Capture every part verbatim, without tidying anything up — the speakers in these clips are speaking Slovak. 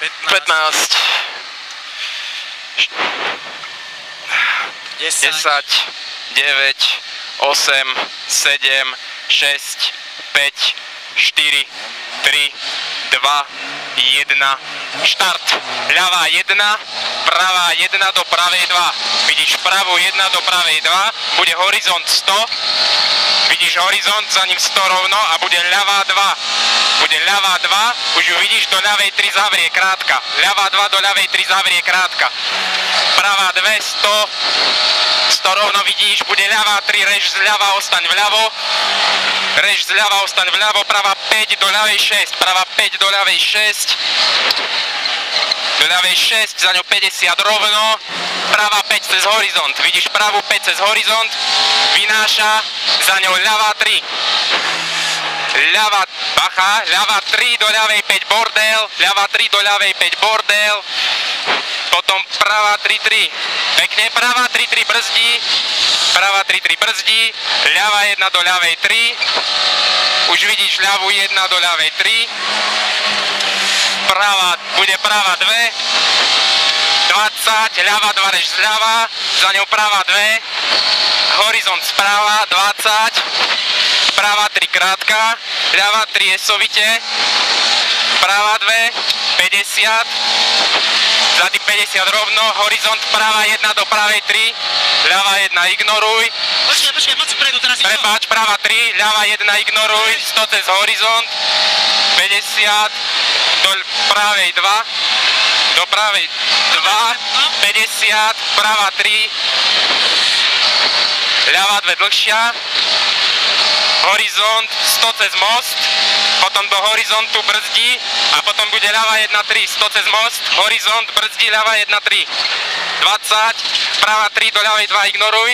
pätnásť. desať. deväť. osem. sedem. šesť. päť. štyri. tri. dva. jeden. Štart. Ľavá jedna, pravá jedna do pravej dva. Vidíš pravú jedna do pravej dva, bude horizont sto. Vidíš horizont, za ním sto rovno a bude ľavá dva. Bude ľavá dva, už ju vidíš, do ľavej tri zavrie krátka. Ľavá dva do ľavej tri zavrie krátka. Pravá dve, sto. sto rovno vidíš, bude ľavá tri, rež zľava, ostaň vľavo. Rež zľava, ostaň vľavo, pravá päť do ľavej šesť. Pravá päť do ľavej šesť. Do ľavej šesť, za ňou päťdesiat rovno. Pravá päť cez horizont. Vidíš pravú päť cez horizont. Vynáša, za ňou ľavá tri. Ľavá, bacha, ľavá tri do ľavej päť bordel. Ľavá tri do ľavej päť bordel. Potom pravá tri tri. Pekne, pravá tri tri brzdí. Pravá tri tri brzdí. Ľavá jedna do ľavej tri. Už vidíš ľavú jedna do ľavej tri. Pravá, bude pravá dve. dvadsať, ľavá dva rež zľava. Za ňou pravá dve. Horizont sprava, dvadsať. Pravá tri krátka. Ľavá tri esovite. Pravá dve, päťdesiat. Za tým päťdesiat rovno. Horizont pravá jedna do pravej tri. Ľavá jedna ignoruj. Počkaj, počkaj, moc vpredu, teraz ignoruj. Prepáč, pravá tri, ľavá jedna ignoruj. sto cez horizont. päťdesiat. Do pravej dva. Do pravej dva. päťdesiat. Pravá tri. Ľavá dve dlhšia. Horizont, sto cez most, potom do horizontu brzdí a potom bude ľavá jedna tri, sto cez most, horizont, brzdí, ľavá jedna tri, dvadsať, pravá tri do ľavej dva ignoruj,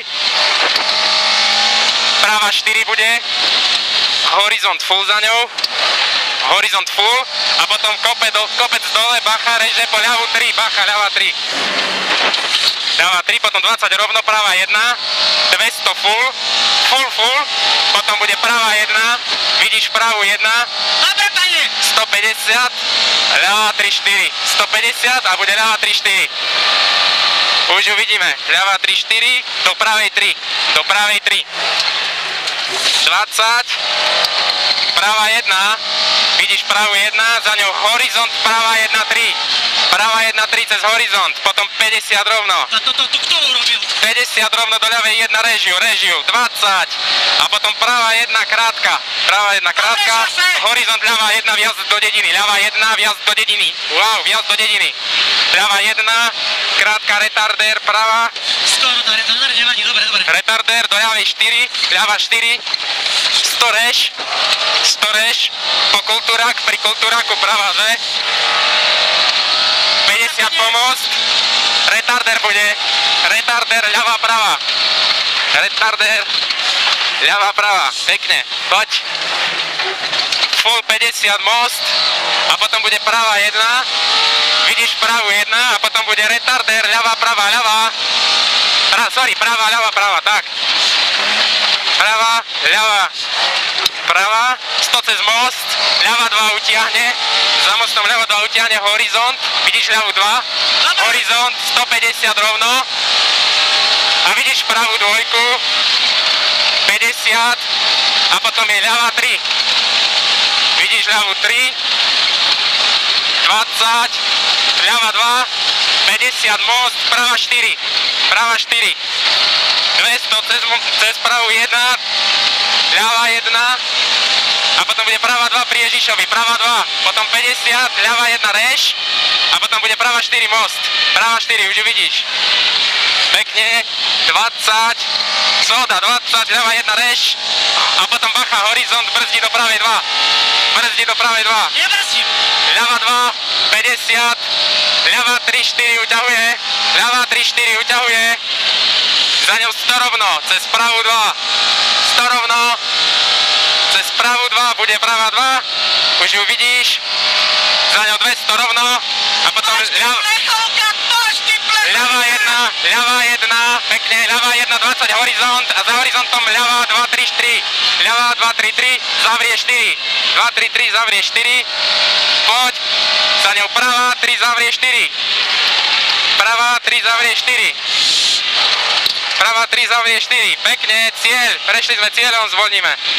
pravá štyri bude, horizont full za ňou, horizont full a potom kopec, do, kopec dole, bacha, reže po ľavú tri, bacha, ľavá tri. Ľavá tri, potom dvadsať rovno, pravá jedna, dvesto full, full full, potom bude pravá jedna, vidíš pravú jedna, dobre, pane! sto päťdesiat, ľavá tri štyri, sto päťdesiat a bude ľavá tri štyri. Už ju vidíme, ľavá tri štyri, do pravej tri, do pravej tri. dvadsať, pravá jedna, vidíš pravú jedna, za ňou horizont, pravá jedna tri. Pravá jedna tri cez horizont, potom päťdesiat rovno. A toto tu kto urobil? päťdesiat rovno do ľavej jedna režiu, režiu, dvadsať. A potom pravá jedna krátka, pravá jedna krátka, horizont ľavá jedna vjazd do dediny, ľavá jedna vjazd do dediny, wow, vjazd do dediny. Ľavá jedna, krátka retardér, pravá. Skoro to retardér nevadí, dobre, dobre. Retardér do ľavej štyri, ľavá štyri, sto rež, sto rež, po kultúrak, pri kultúraku pravá dve. päťdesiat pomost, retardér bude, retardér, ľavá pravá, retardér, ľavá pravá, pekne, poď, full päťdesiat most a potom bude pravá jedna, vidíš pravú jedna a potom bude retardér, ľavá pravá, ľavá, pra, sorry, pravá, ľavá, pravá, tak, pravá, ľavá, pravá, sto cez most, ľavá dva utiahne, za mostom ľavá dva utiahne horizont, vidíš ľavú dva, horizont, sto päťdesiat rovno a vidíš pravú dvojku, päťdesiat a potom je ľavá tri, vidíš ľavú tri, dvadsať, ľavá dva, päťdesiat most, pravá štyri, pravá štyri, dvesto cez, cez pravú jedna, ľavá jedna a potom bude pravá dva pri Ježišovi, pravá dva, potom päťdesiat, ľavá jedna rež a potom bude pravá štyri most, pravá štyri, už ju vidíš. Pekne, dvadsať, soda, dvadsať, ľavá jedna rež a potom bacha, horizont, brzdí do pravej dva, brzdí do pravej dva. Nebrzdím. Ľavá dva, päťdesiat, ľavá tri štyri uťahuje, ľavá tri štyri uťahuje, za ňou sto rovno, cez pravú dva, sto rovno, cez pravú dva, bude pravá dva, už ju vidíš, za ňou dvesto rovno a potom ľavá, ľavá jedna, ľavá jedna, pekne, ľavá jedna, dvadsať horizont a za horizontom ľavá dva tri štyri, ľavá dva tri tri, zavrie štyri, dva tri tri, zavrie štyri, poď, za ňou pravá tri, zavrie zavrie štyri. Pravá tri zavrie štyri. Pravá tri zavrie štyri. Pekne, cieľ. Prešli sme cieľom, zvolníme.